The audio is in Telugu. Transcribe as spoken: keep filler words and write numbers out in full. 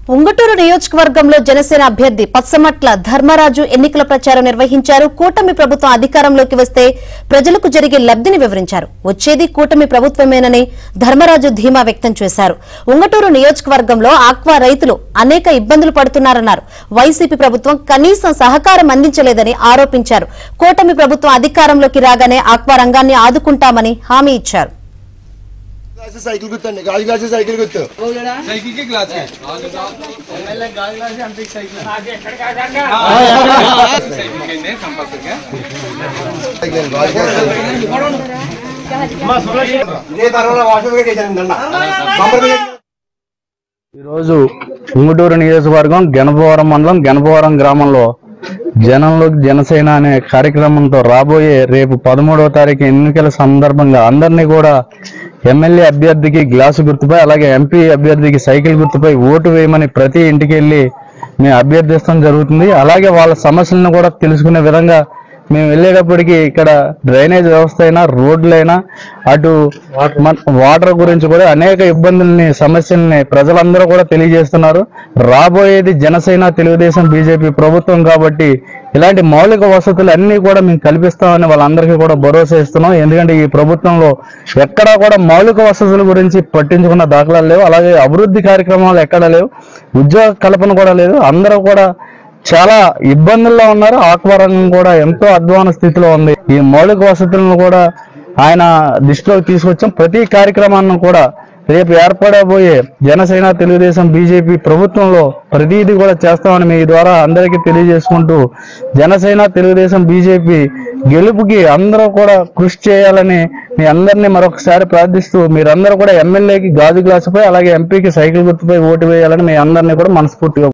ఉంగటూరు నియోజకవర్గంలో జనసేన అభ్యర్థి పచ్చమట్ల ధర్మరాజు ఎన్నికల ప్రచారం నిర్వహించారు. కూటమి ప్రభుత్వం అధికారంలోకి వస్తే ప్రజలకు జరిగే లబ్ధిని వివరించారు. వచ్చేది కూటమి ప్రభుత్వమేనని ధర్మరాజు ధీమా వ్యక్తం చేశారు. ఉంగటూరు నియోజకవర్గంలో ఆక్వా రైతులు అనేక ఇబ్బందులు పడుతున్నారన్నారు. వైసీపీ ప్రభుత్వం కనీసం సహకారం అందించలేదని ఆరోపించారు. కూటమి ప్రభుత్వం అధికారంలోకి రాగానే ఆక్వా రంగాన్ని ఆదుకుంటామని హామీ ఇచ్చారు. साइकिल गुत्तंడి గాజు గ్లాస్ సైకిల్ గుత్తు సైకిల్ కి గ్లాస్ ఎమ్మెల్యే గాజు గ్లాస్ అంతే సైకిల్ ఆగే ఎక్కడ కాదంగా సైకిల్ కిందే కంపల్సరీగా సైకిల్ గాజు గ్లాస్ మా సురేష్ ఇదే తరలో వాషుగా చేశానండి బంపర్ ఈ రోజు ఉంగుటూరు నియోజకవర్గం గణపవరం మండలం గణపవరం గ్రామంలో జనంలోకి జనసేన అనే కార్యక్రమంతో రాబోయే రేపు పదమూడవ తారీఖు ఎన్నికల సందర్భంగా అందరినీ కూడా ఎమ్మెల్యే అభ్యర్థికి గ్లాసు గుర్తుపై అలాగే ఎంపీ అభ్యర్థికి సైకిల్ గుర్తుపై ఓటు వేయమని ప్రతి ఇంటికి వెళ్ళి మేము అభ్యర్థిస్తాం జరుగుతుంది. అలాగే వాళ్ళ సమస్యలను కూడా తెలుసుకునే విధంగా మేము వెళ్ళేటప్పటికి ఇక్కడ డ్రైనేజ్ వ్యవస్థ అయినా రోడ్లైనా అటు వాటర్ గురించి కూడా అనేక ఇబ్బందుల్ని సమస్యల్ని ప్రజలందరూ కూడా తెలియజేస్తున్నారు. రాబోయేది జనసేన తెలుగుదేశం బీజేపీ ప్రభుత్వం కాబట్టి ఇలాంటి మౌలిక వసతులు అన్ని కూడా మేము కల్పిస్తామని వాళ్ళందరికీ కూడా భరోసా ఇస్తున్నాం. ఎందుకంటే ఈ ప్రభుత్వంలో ఎక్కడా కూడా మౌలిక వసతుల గురించి పట్టించుకున్న దాఖలాలు లేవు. అలాగే అభివృద్ధి కార్యక్రమాలు ఎక్కడా లేవు. ఉద్యోగ కల్పన కూడా లేదు. అందరూ కూడా చాలా ఇబ్బందుల్లో ఉన్నారు. ఆక్వా రంగం కూడా ఎంతో అధ్వాన స్థితిలో ఉంది. ఈ మౌలిక వసతులను కూడా ఆయన దృష్టిలోకి తీసుకొచ్చాం. ప్రతి కార్యక్రమాన్ని కూడా రేపు ఏర్పడబోయే జనసేన తెలుగుదేశం బీజేపీ ప్రభుత్వంలో ప్రతిదీ కూడా చేస్తామని మీ ద్వారా అందరికీ తెలియజేసుకుంటూ జనసేన తెలుగుదేశం బీజేపీ గెలుపుకి అందరూ కూడా కృషి చేయాలని మీ అందరినీ మరొకసారి ప్రార్థిస్తూ మీరందరూ కూడా ఎమ్మెల్యేకి గాజు గ్లాసుపై అలాగే ఎంపీకి సైకిల్ గుర్తుపై ఓటు వేయాలని మీ అందరినీ కూడా మనస్ఫూర్తిగా